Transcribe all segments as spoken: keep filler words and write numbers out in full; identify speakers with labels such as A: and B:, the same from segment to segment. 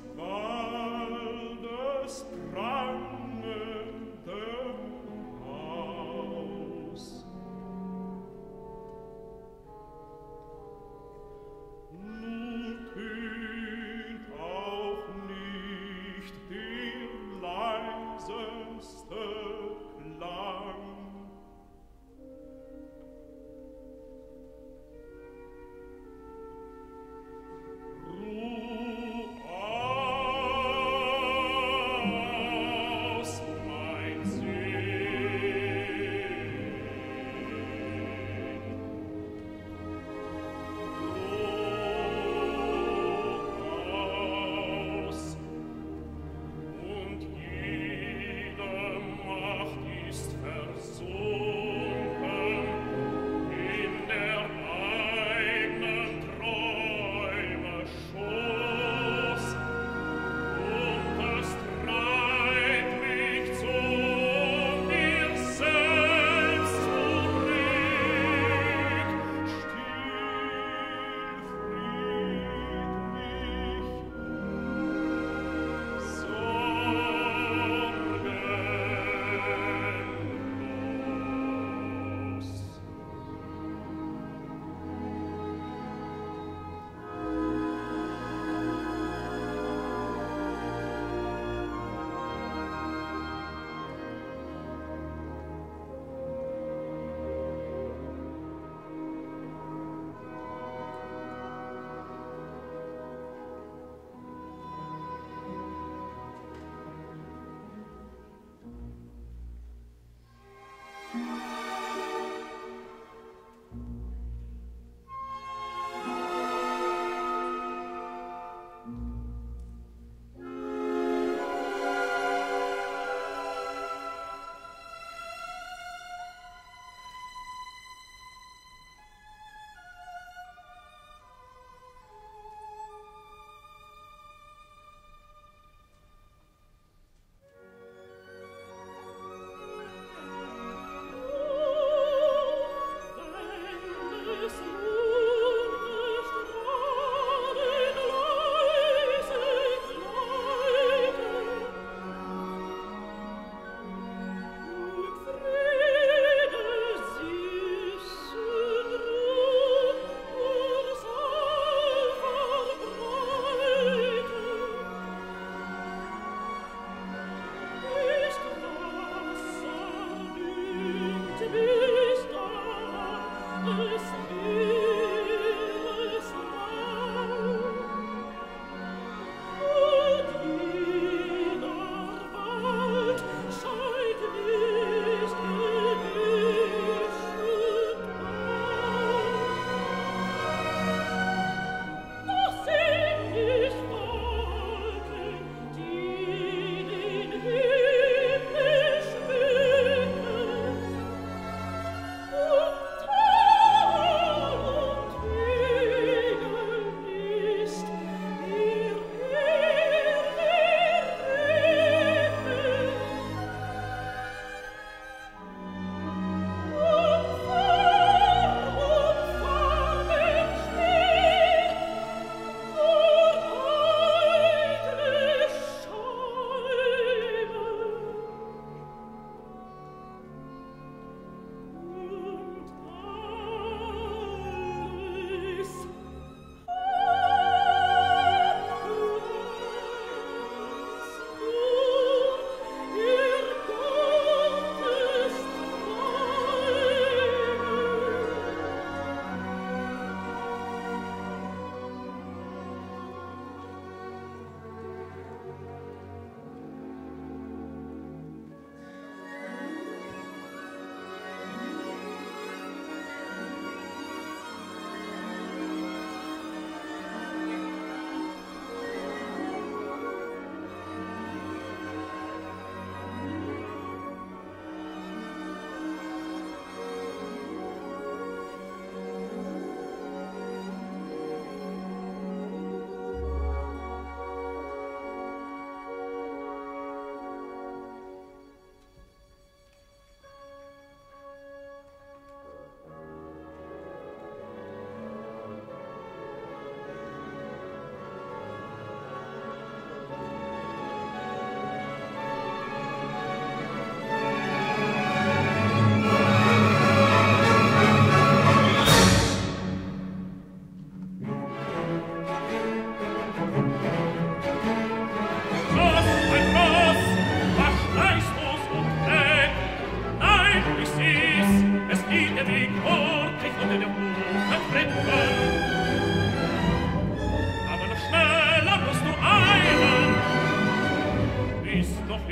A: Waldes prangendem Haus. Nun tönt auch nicht der leiseste Klang. Ruh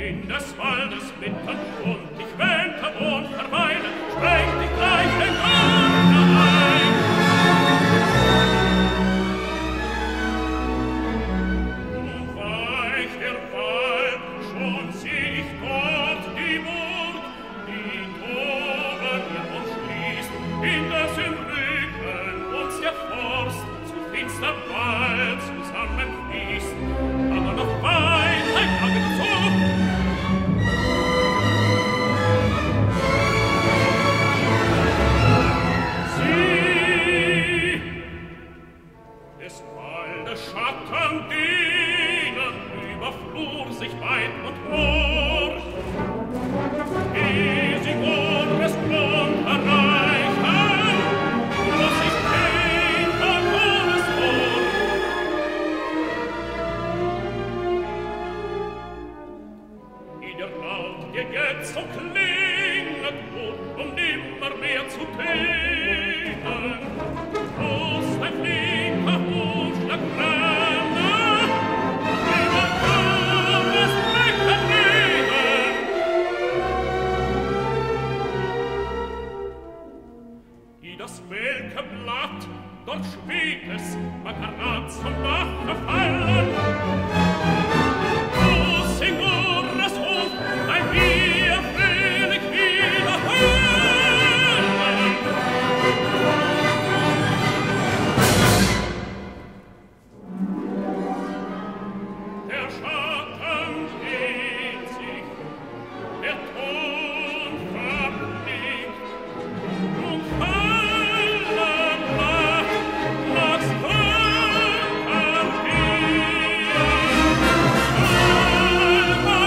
A: in des Waldes mitten, und ich wähnte und verweile, sprengt ich gleich den Garten ein. Nun weicht der Wald, schon seh ich dort die Burg, die Tore ihr uns schließt, in das im Rücken uns der Forst zu finster Wald zusammenfließt, aber noch weit ein Tage zu. Sieh, des Waldes Schatten gehen über Flur sich weit und Moor, ehe sie Ohres Grund erreichen, muss ich gehen von Ohres Moor. Wie der Laut dir jetzt so klinget, um, um nimmermehr zu tönen, muss dein flinker Hufschlag brennen, über Gottes Becken nehmen. Wie das welke Blatt, dort schwebt es, mag Rat zum Bache fallen. O Sigurres Hof, ein wir fröhlich wieder hören. Der Schatten dreht sich, der Ton verklingt, nun fallen mag, mag's Völker gehen. Alba,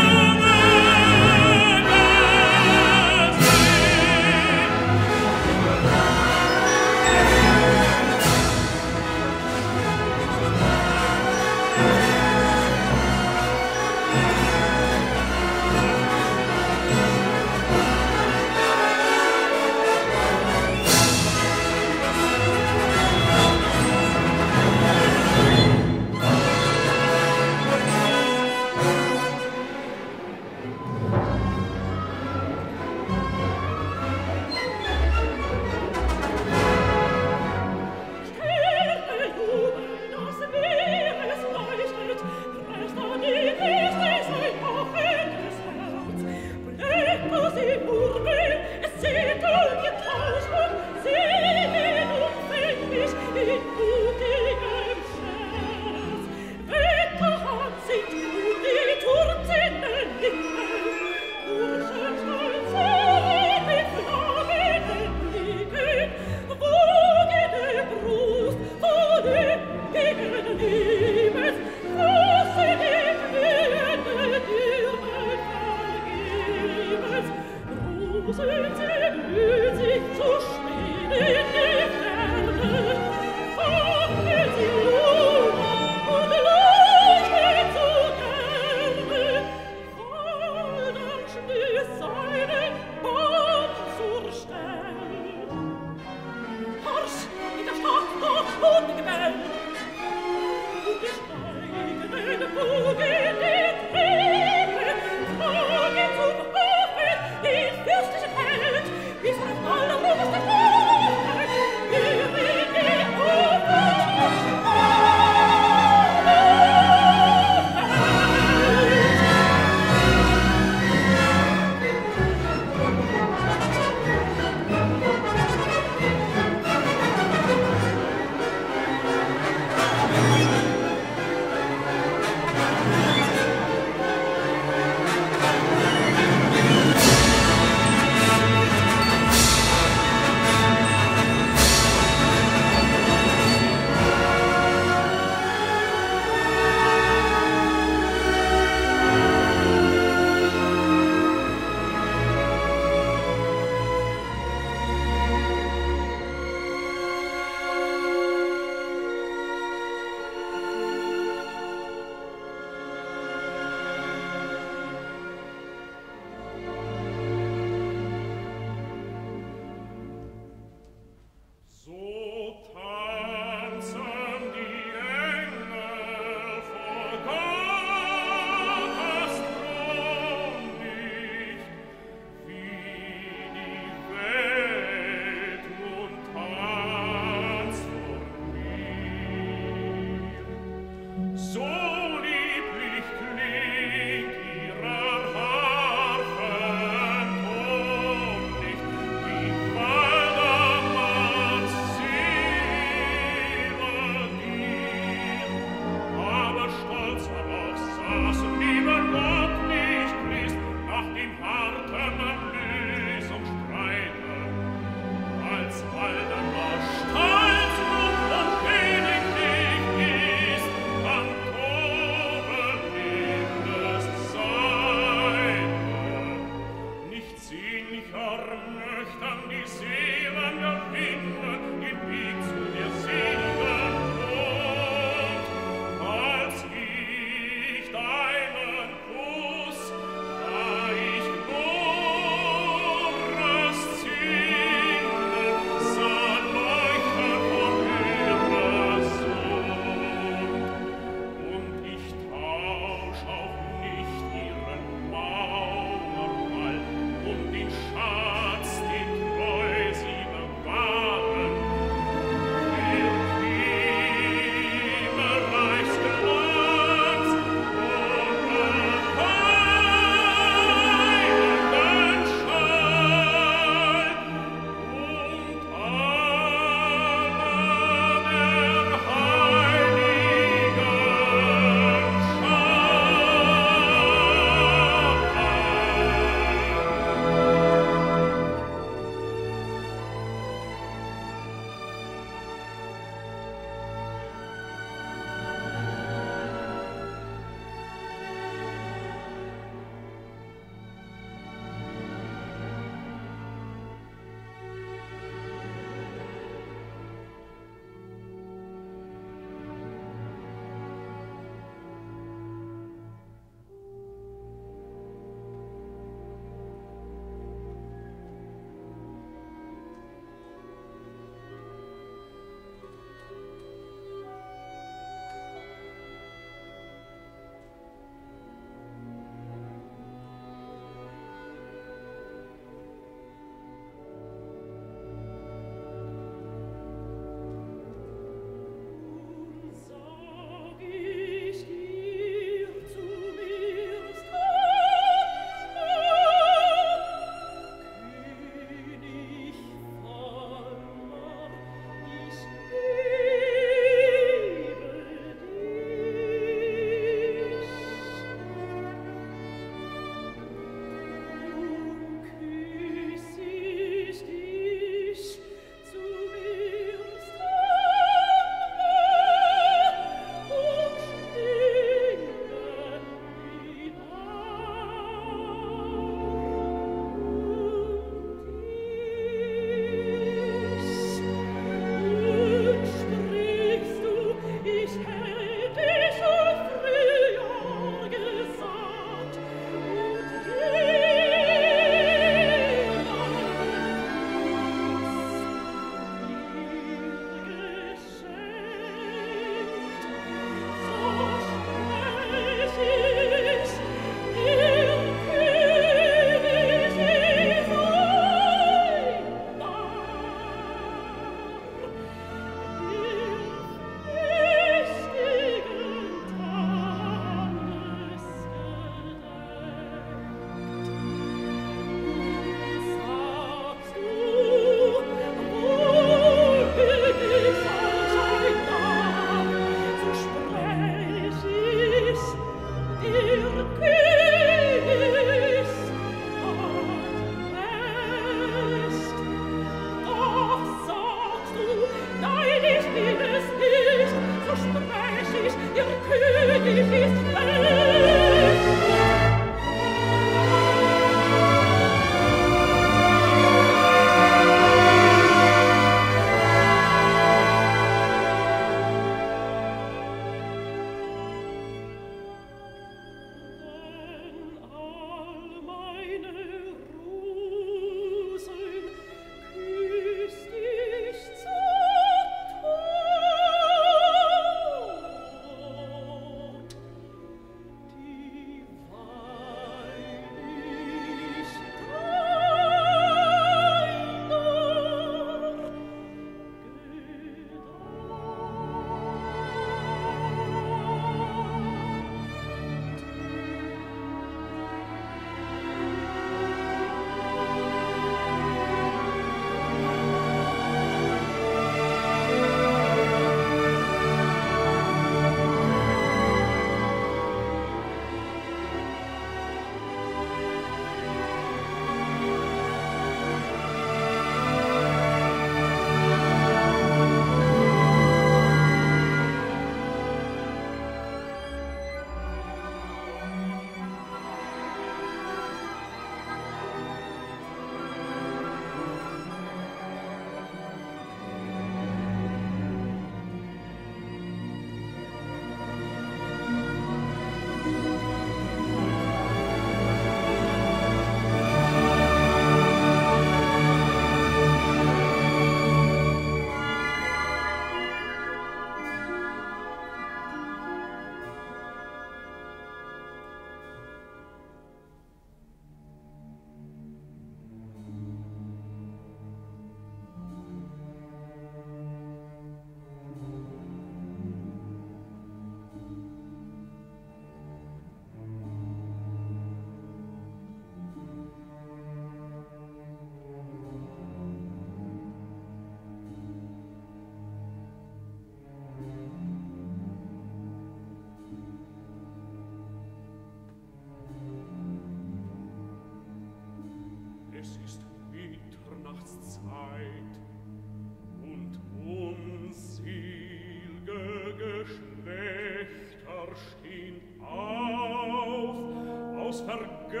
A: aus vergessenen,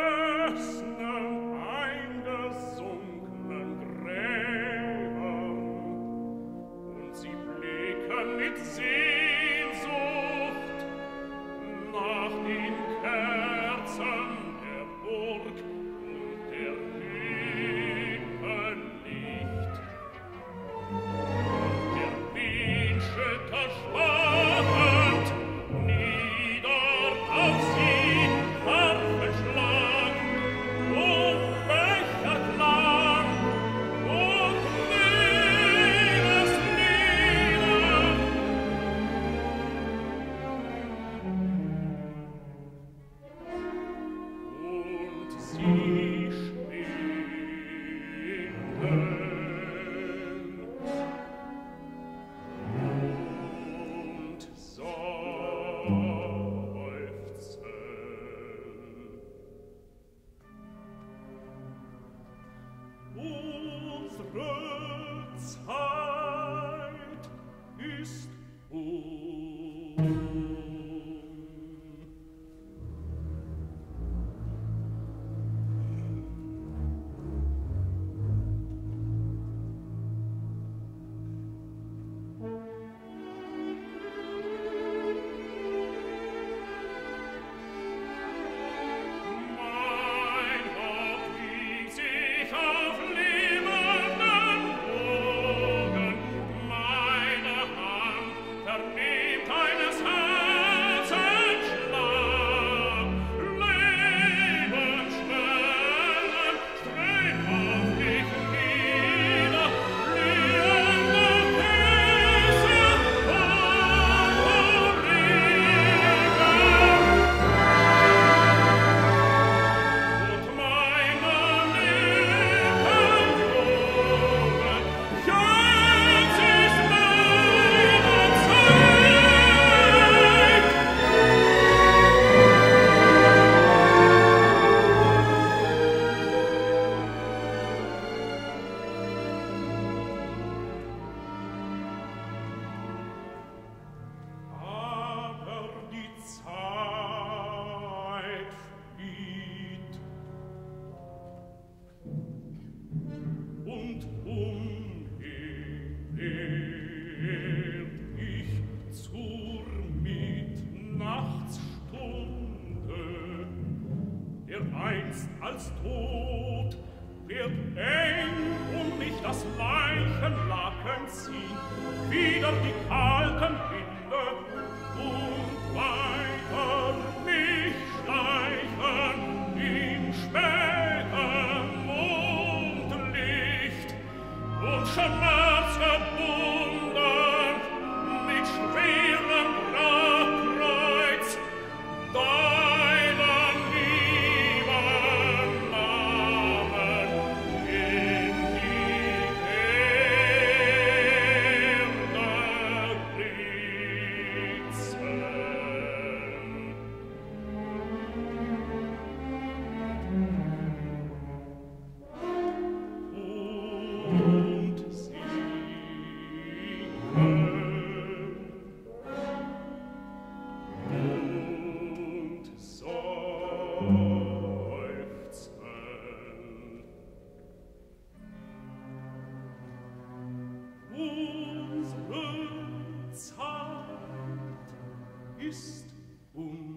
A: eingesunkenen Gräbern, und sie blicken mit Sehnsucht nach den Kerzen der Burg und der Lippen Licht. Der Wind schüttert schwachend nieder auf sie Harfenschlag und Becherklang und Liebeslieder. Und sie schwingen und seufzen. Unsere Zeit ist um. Mein Haupt wiegt sich auf lebenden Wogen, meine Hand vernimmt eines Herzens Schlag. Lebensschwellen strömt auf dich nieder, liegende Küsse und Regen. Und meine Lippen drohen, jetzt ist meine Zeit. Aber die Zeit flieht, und umher ich zur Mitternachtsstunde, der einst als tot wird eng um mich das Leichenlaken ziehen, wieder die kalten Winde und weiter mich schleichen im späten Mondlicht und Schmerz verbunden mit schwerem Grabkreuz deinen lieben Namen in die Erde ritzen. Und singen und seufzen. Unsere Zeit ist um.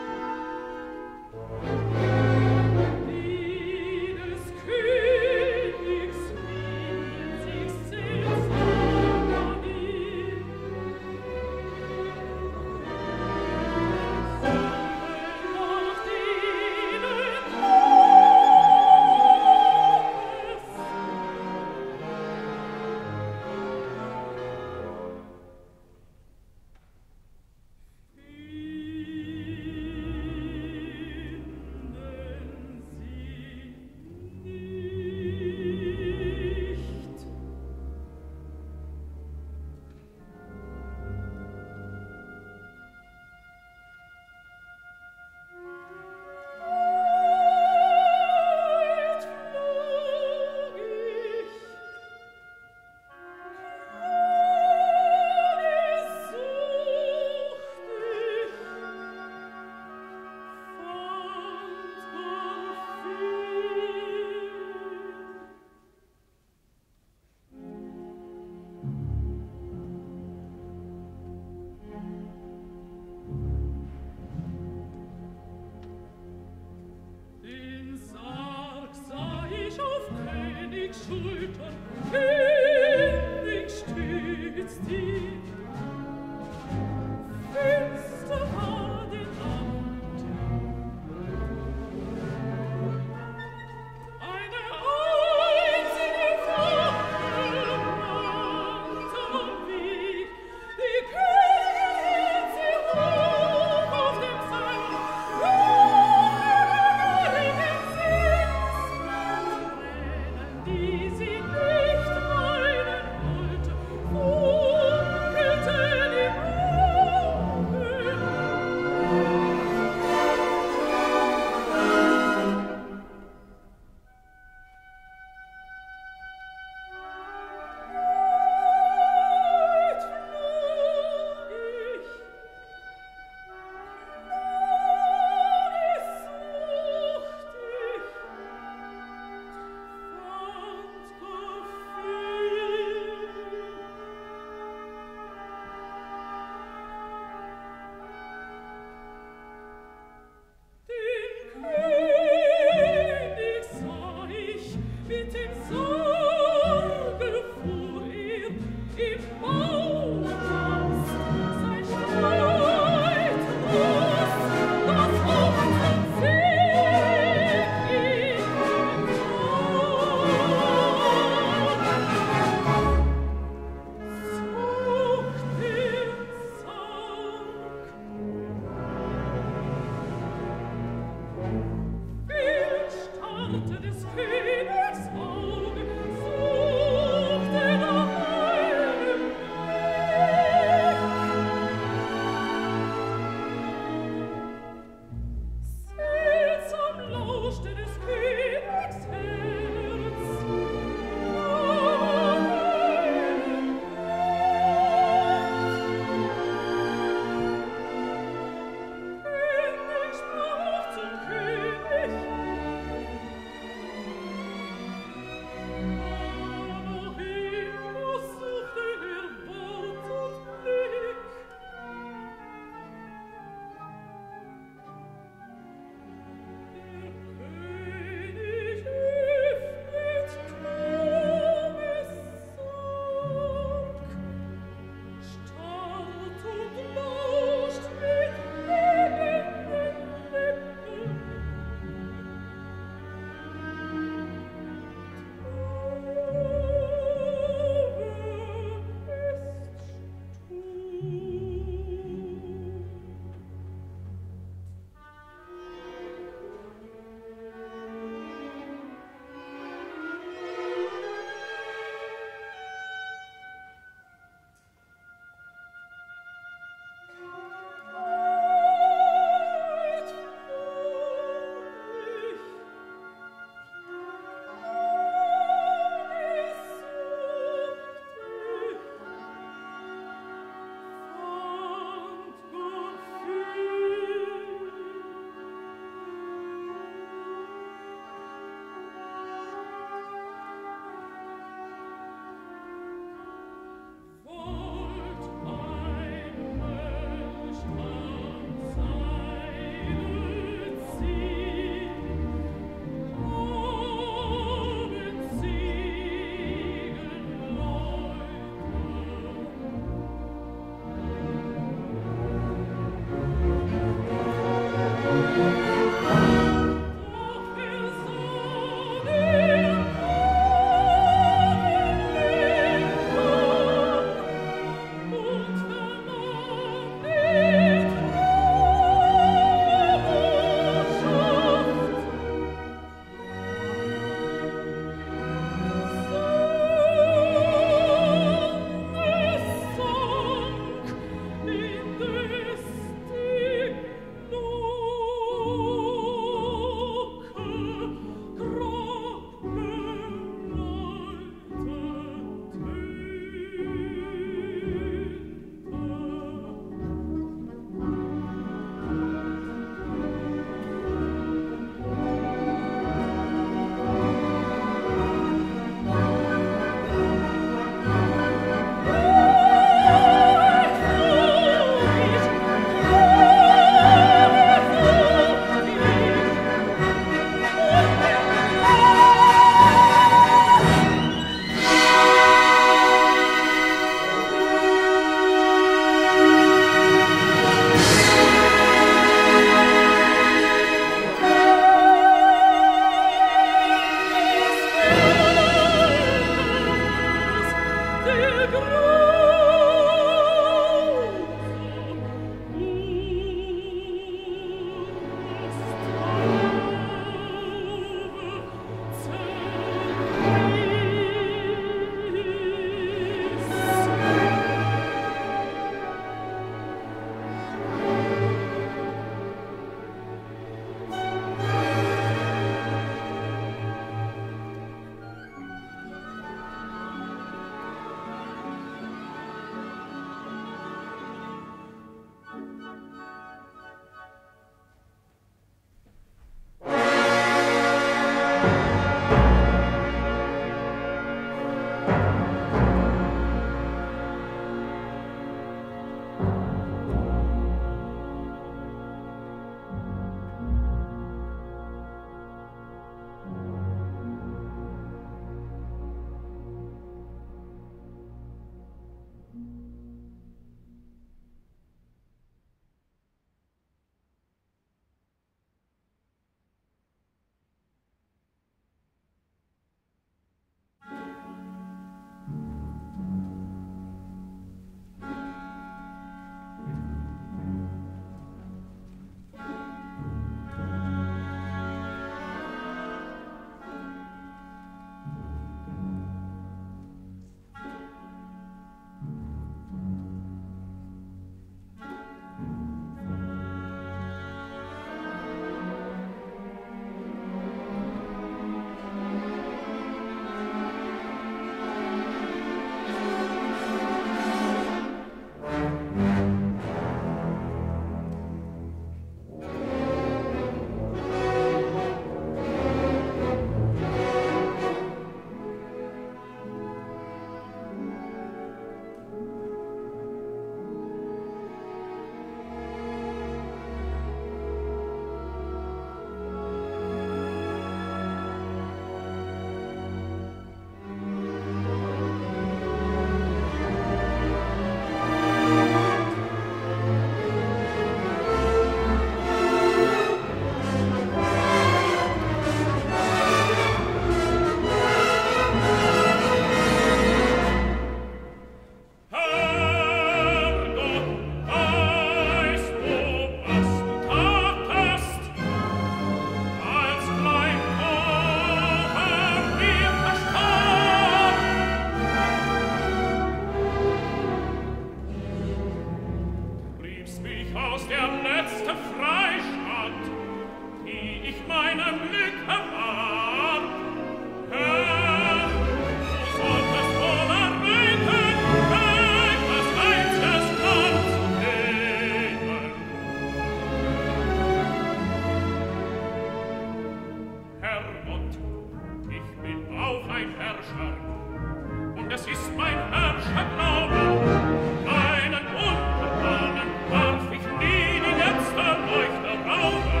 A: mein Herrscher, und es ist mein Herrscherglaube. Meinen Untertanen darf ich nie die letzte Leuchte rauben.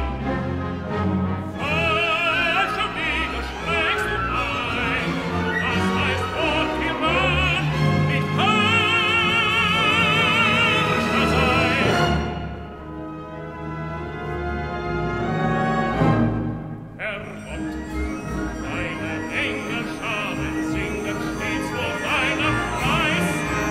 A: Falscher Wege schlägst du ein, das heißt vor Tyrann nicht Herrscher sein. Herr Gott, deine Engel Scharen singen stets vor deinem Preis.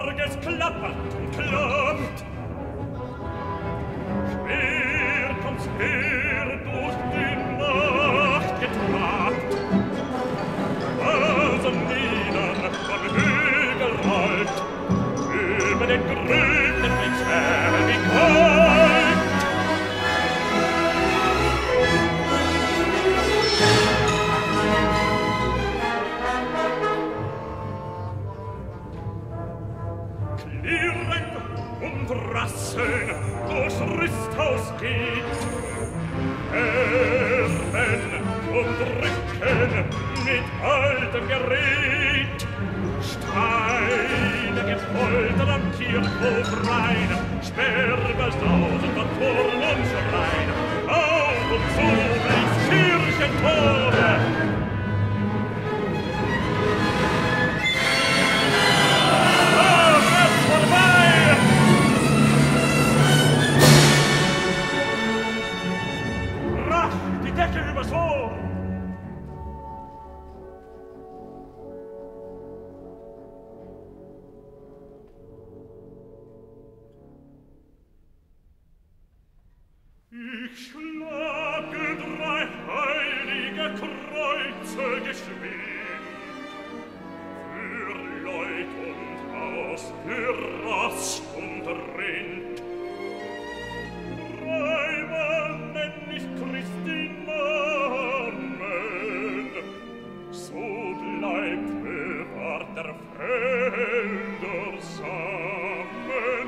A: Sarg, es klappert und klappt. Schwer kommt's her durch die Nacht getrabt. Also nieder vom Hügel rollt, über den grünen Blitzherr wie kalt. Klirren und rasseln durchs Rüsthaus geht, Herren und Rücken mit altem Gerät, Steine gepoltert am Kirchhof rein, Sperrbel tausend am Turm und Schrein, auf und zu blies Kirchentore. Ah, es vorbei! Rasch, die Decke übers Ohr! Ich schlage drei heilige Kreuze geschwind, für Leut und Haus, für Ross und Rind. Dreimal nenn ich Christi Namen, so bleibt bewahrt der Felder Samen.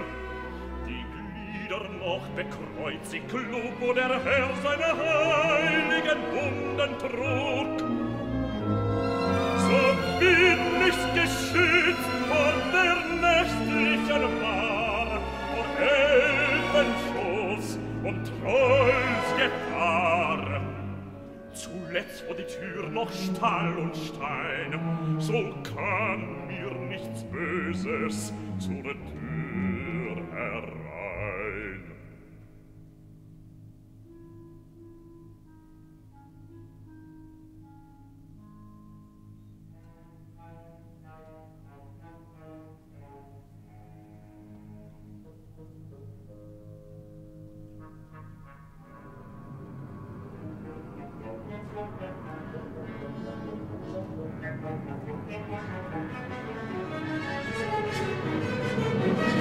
A: Noch bekreuzig klug, wo der Herr seine heiligen Wunden trug. So bin ich's geschützt vor der nächtlichen Wahr, vor Elfenschoß und Trollsgefahr. Zuletzt, wo die Tür noch Stahl und Stein, so kam mir nichts Böses zu der Tür herein. Thank you.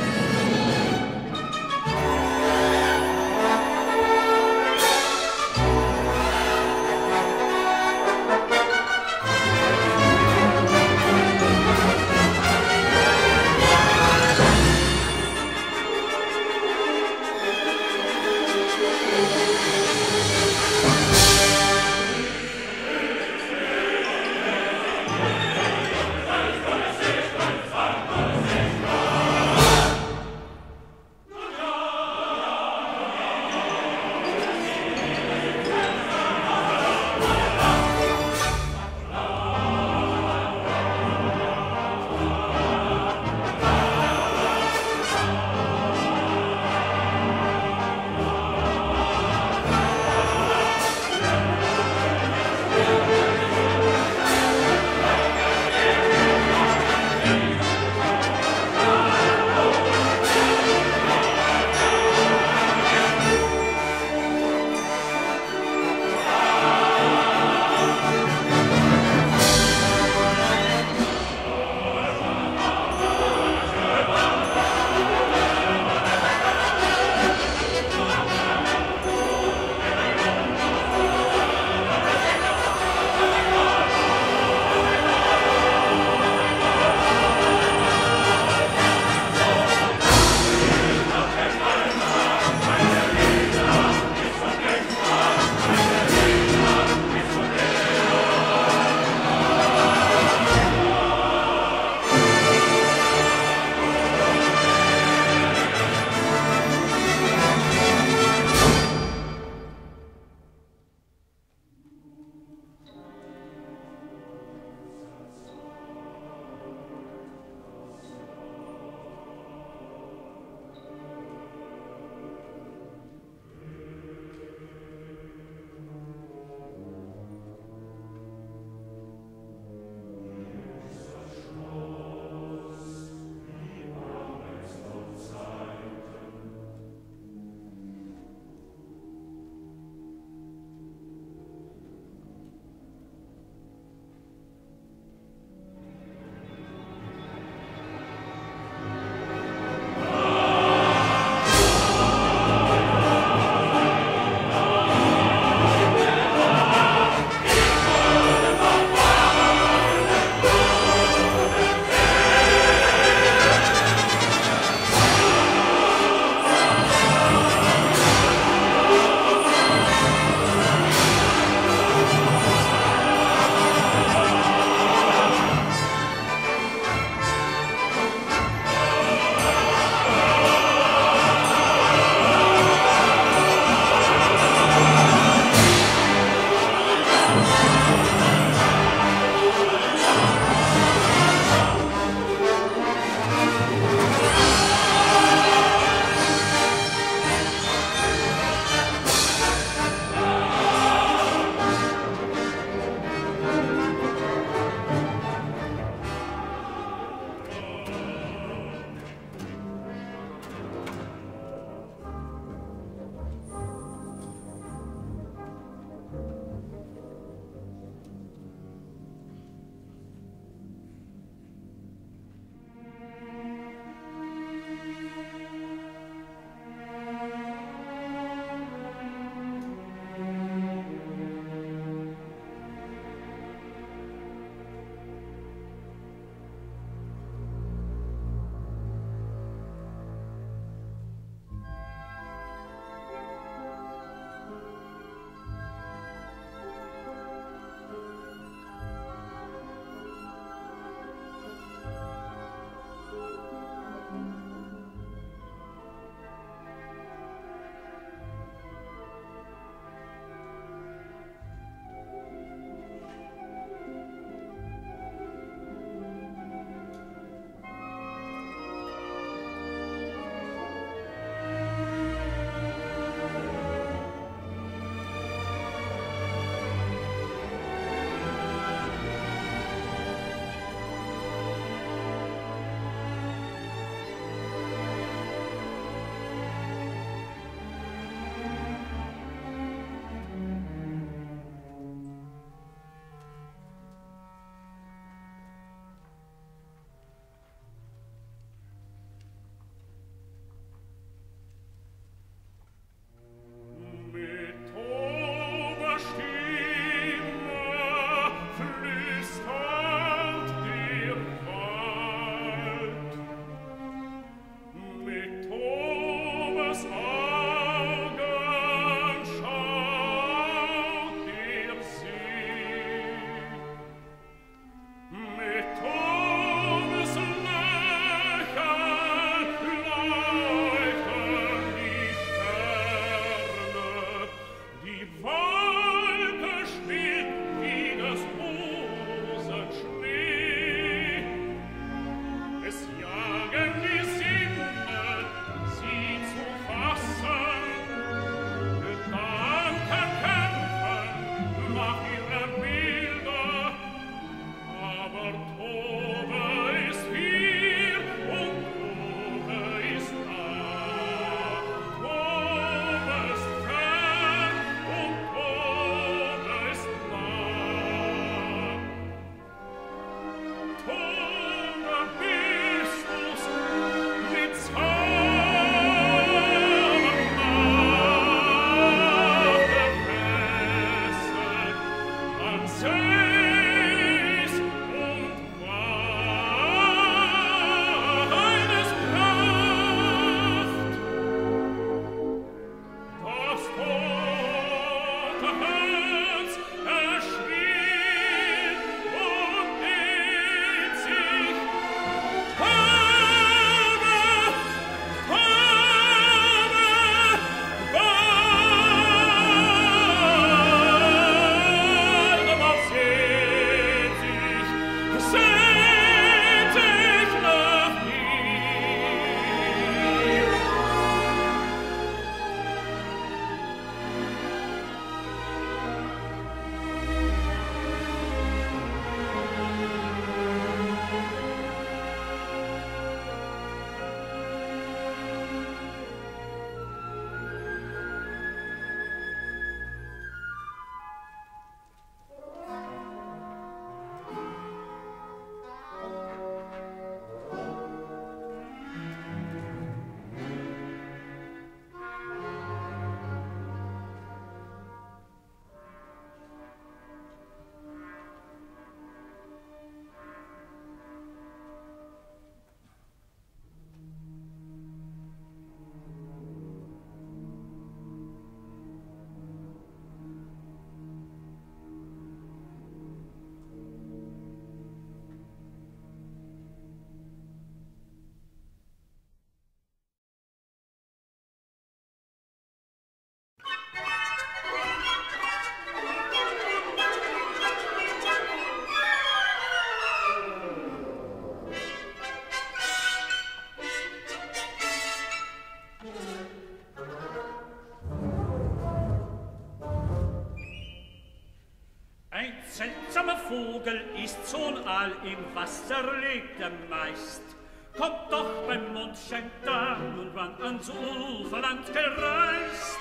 B: seltsamer Vogel ist so'n all im Wasser lebt er meist. Kommt doch beim Mondschein dann und wann ans Uferland gereist.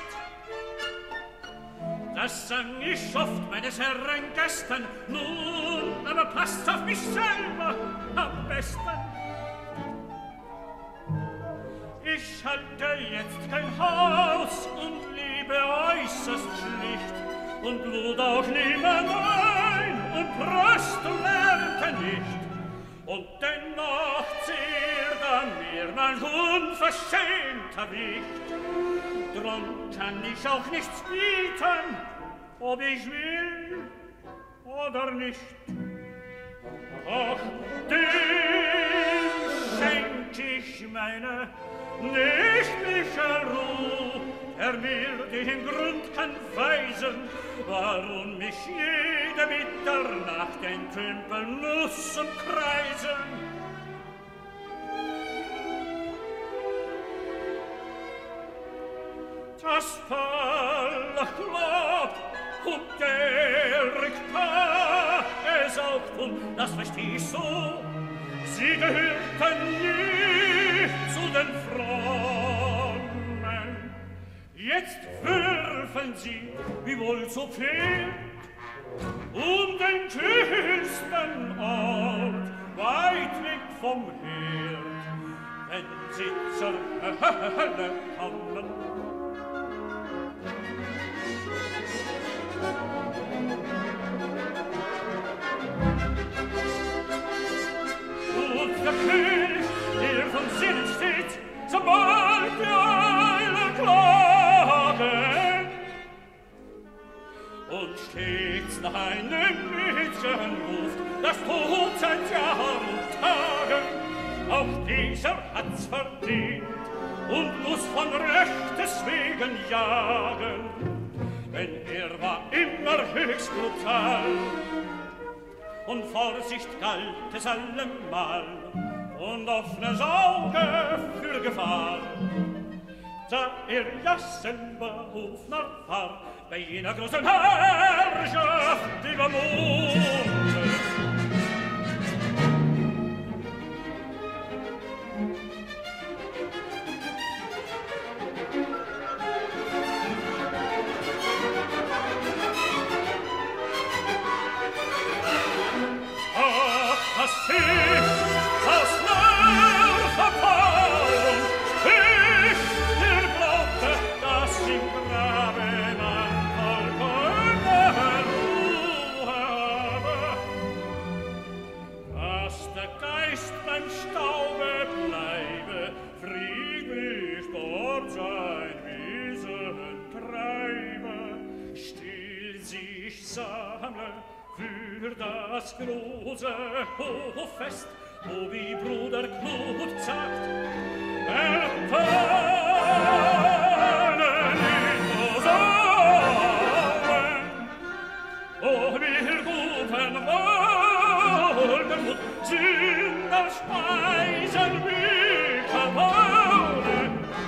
B: Das sang ich oft meines Herrn gestern, nun aber passt auf mich selber am besten. Ich halte jetzt kein Haus und lebe äußerst schlicht und lud auch niemand ein und Brüstung lernte nicht. Und dennoch zehrt an mir mein unverschämter Wicht. Drum kann ich auch nichts bieten, ob ich will oder nicht. Ach, dem schenk ich meine nächtliche Ruhe, der mir den Grund kann weisen, warum mich jede Mitternacht enttümpeln muss und kreisen. Das Fallachlob und der Rückpaar, es auch tun, das versteh ich so, sie gehörten nie zu den Frommen. Jetzt würfeln sie, wie wohl so viel, um den kühlsten Ort, weit weg vom Herd, wenn sie zur Hölle kommen. Und der König, der von Sinnen steht, sobald die Eile klagen und stets nach einem Mädchen ruft, das Tod seit Jahr und Tagen, auch dieser hat's verdient und muss von Rechtes wegen jagen, denn er war immer höchst brutal und Vorsicht galt es allemal und offenes Auge für Gefahr. Da er ja selber Hofnarr war, bei jener großen Herrschaft über Monde. Was ist aus Nerverfahrung? Ich, der glaubte, dass im Grabe man vollkommen Ruhe sammle für das große Hoffest, wo wie Bruder Knut sagt, erteilen in Osauen, o wir guten Wolkenmut, Sünder speisen wie Kabale.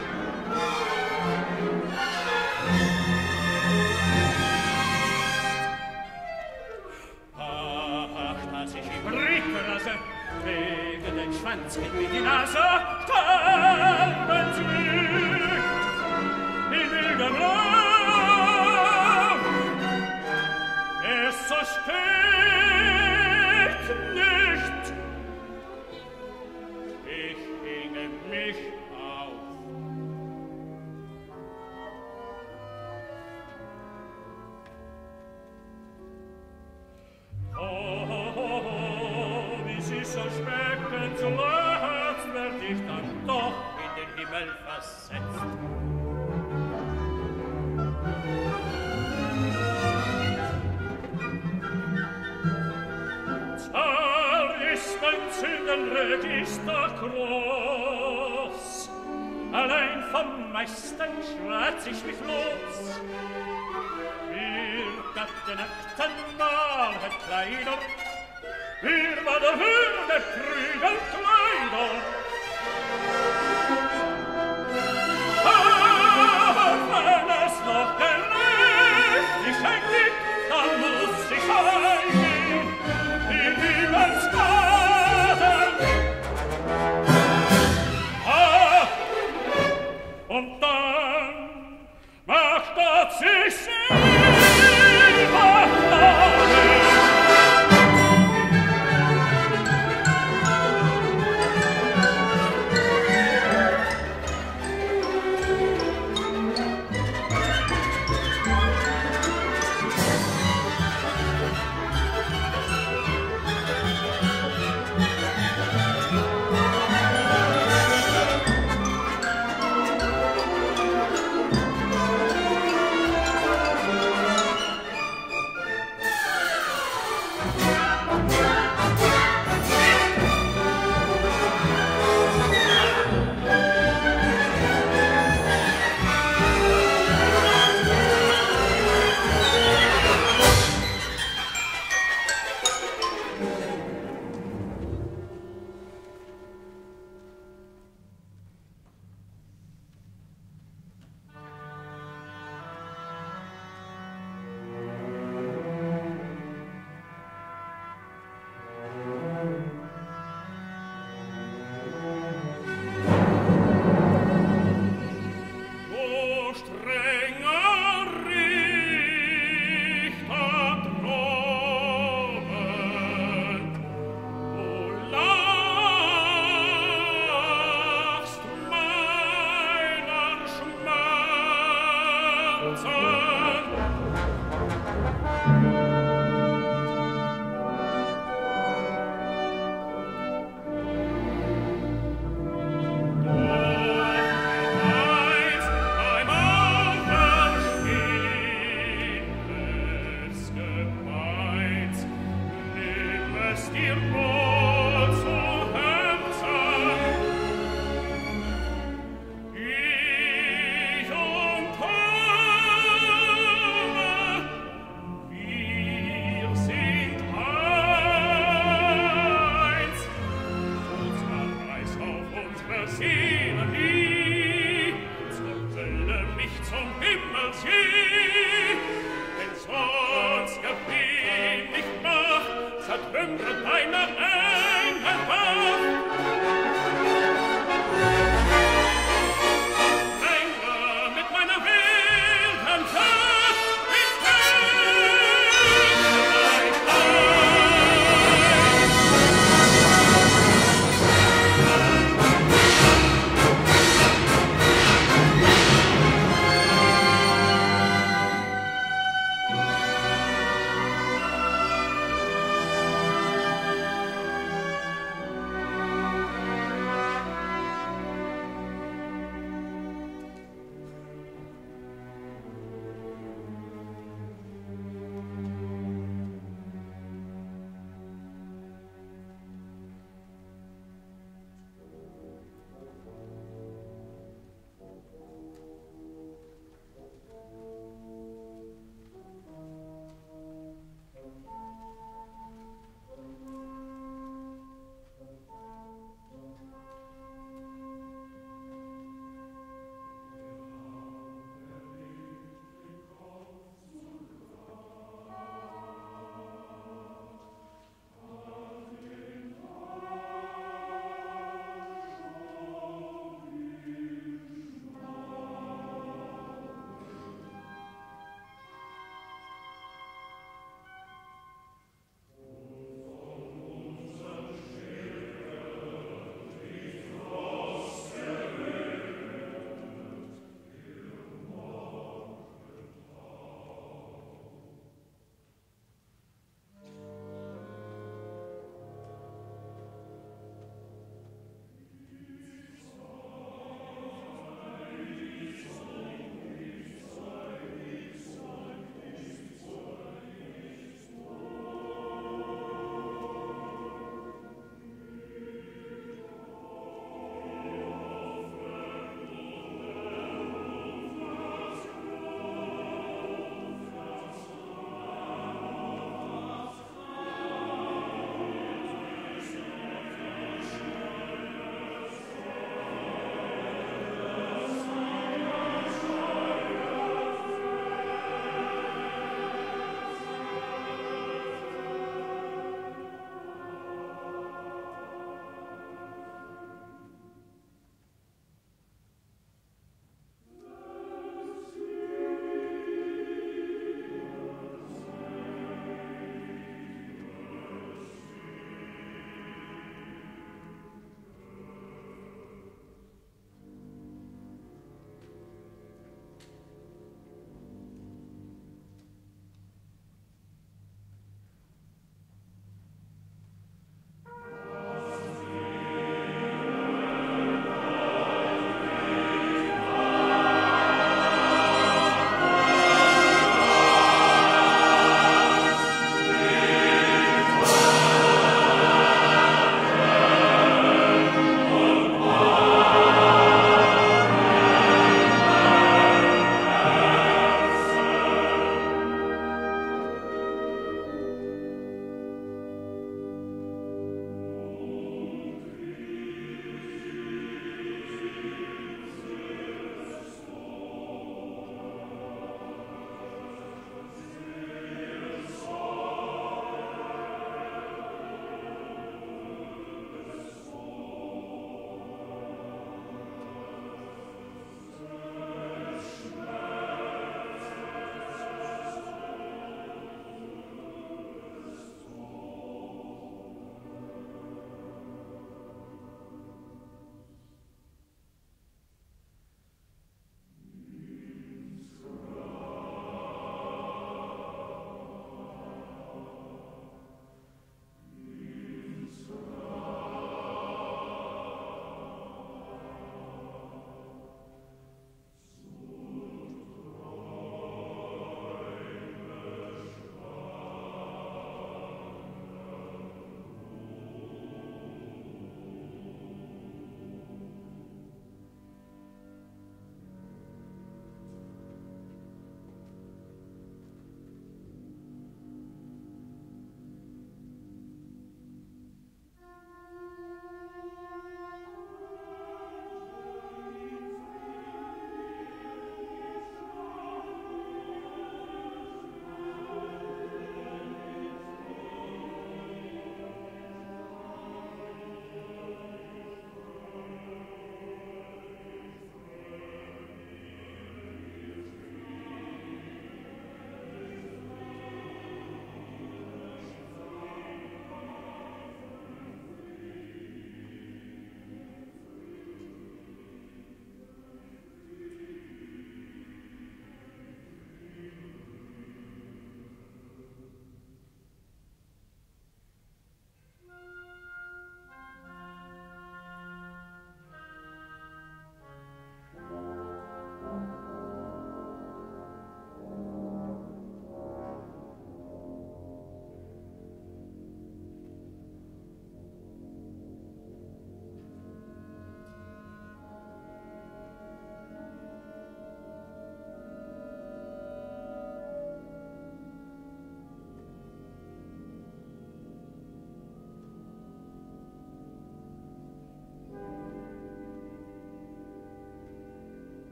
B: Ach, dass ich im Rickrasse wegen den Schwanz geht mit die Nase, sterben sie in wildem Lauf. Es so steht nicht, ich hinge mich auf. Oh, wie sie so schmecken, zuletzt werd ich dann doch in den Himmel versetzt. Zwar ist mein Zündenregister groß, allein vom meisten schwärz ich mich los. Wir gatten nackten Wahrheitkleider, wir war der Würde Prügelkleider. Aber wenn es noch Gerechtigkeit gibt, dann muss ich eingehen in Himmelsgaden. Ah, und dann macht Gott sich selber Gnade.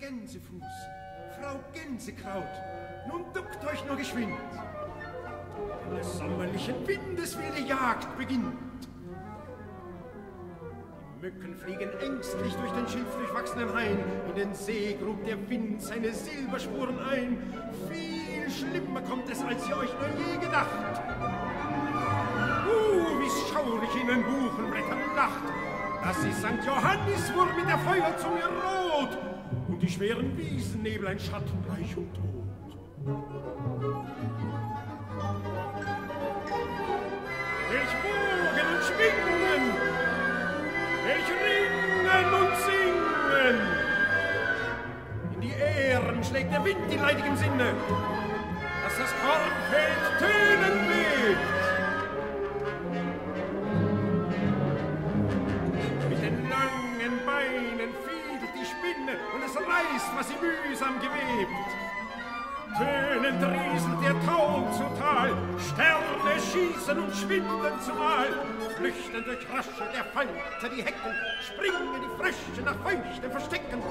C: Gänsefuß, Frau Gänsekraut, nun duckt euch nur geschwind, denn des sommerlichen Windes wilde Jagd beginnt. Die Mücken fliegen ängstlich durch den schilfdurchwachsenen Hain, in den See grub der Wind seine Silberspuren ein. Viel schlimmer kommt es, als ihr euch nur je gedacht. Uh, wie schaurig in den Buchenblättern lacht. Das ist Sankt Johanniswurm mit der Feuerzunge rot und die schweren Wiesennebel ein Schatten bleich und tot. Welch Wogen und Schwingen, welch Ringen und Singen. In die Ähren schlägt der Wind in leidigem Sinne, dass das Kornfeld tönend weht. Und es reißt, was sie mühsam gewebt. Tönend rieselt der Taum zu Tal, Sterne schießen und schwinden zumal. Flüchten durch Rasche der Falter die Hecken, springen die Frösche nach feuchtem Verstecken.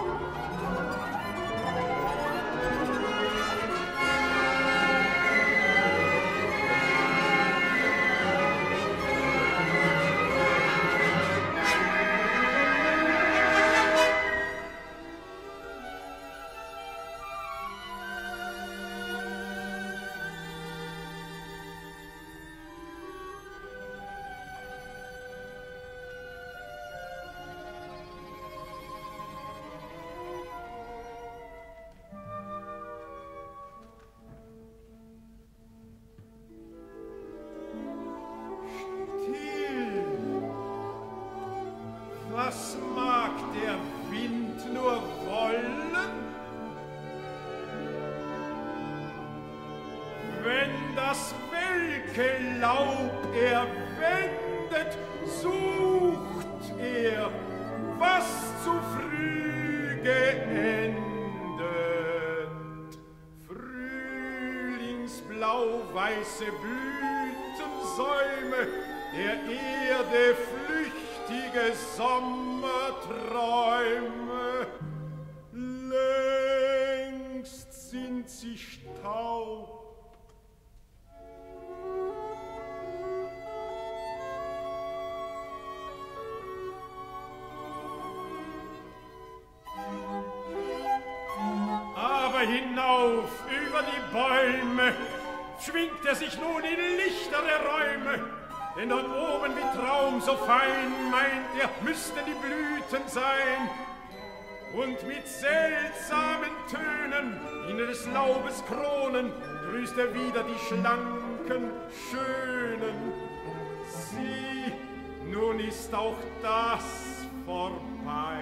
C: Was mag der Wind nur wollen? Wenn das welke Laub er wendet, sucht er, was zu früh geendet. Frühlingsblau-weiße Blütensäume der Erde flüchtige Sommerträume, längst sind sie Staub. Aber hinauf über die Bäume schwingt er sich nun in lichtere Räume, denn dort oben wie Traum so fein, meint er, müssten die Blüten sein. Und mit seltsamen Tönen in des Laubes Kronen grüßt er wieder die schlanken, schönen. Sieh, nun ist auch das vorbei.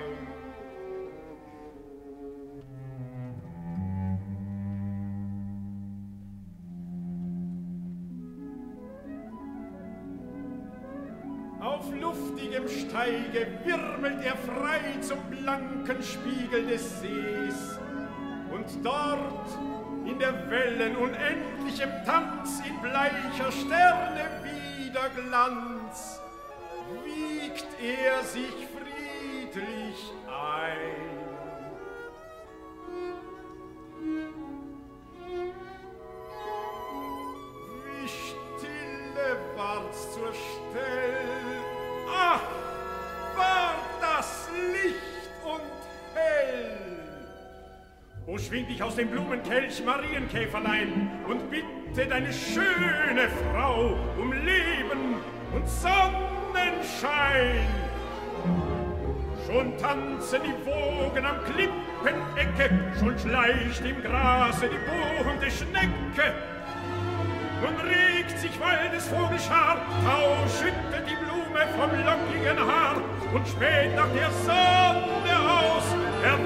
C: Auf luftigem Steige wirbelt er frei zum blanken Spiegel des Sees. Und dort, in der Wellen unendlichem Tanz, in bleicher Sterne Widerglanz, wiegt er sich friedlich ein. Wie stille ward's zur Stell. Ach, war das Licht und hell! O schwing dich aus dem Blumenkelch, Marienkäferlein, und bitte deine schöne Frau um Leben und Sonnenschein. Schon tanzen die Wogen am Klippenecke, schon schleicht im Grase die bohrende Schnecke. Nun regt sich Waldesvogelschar, Tau schüttet die Blume vom lockigen Haar, und spät nach der Sonne aus, er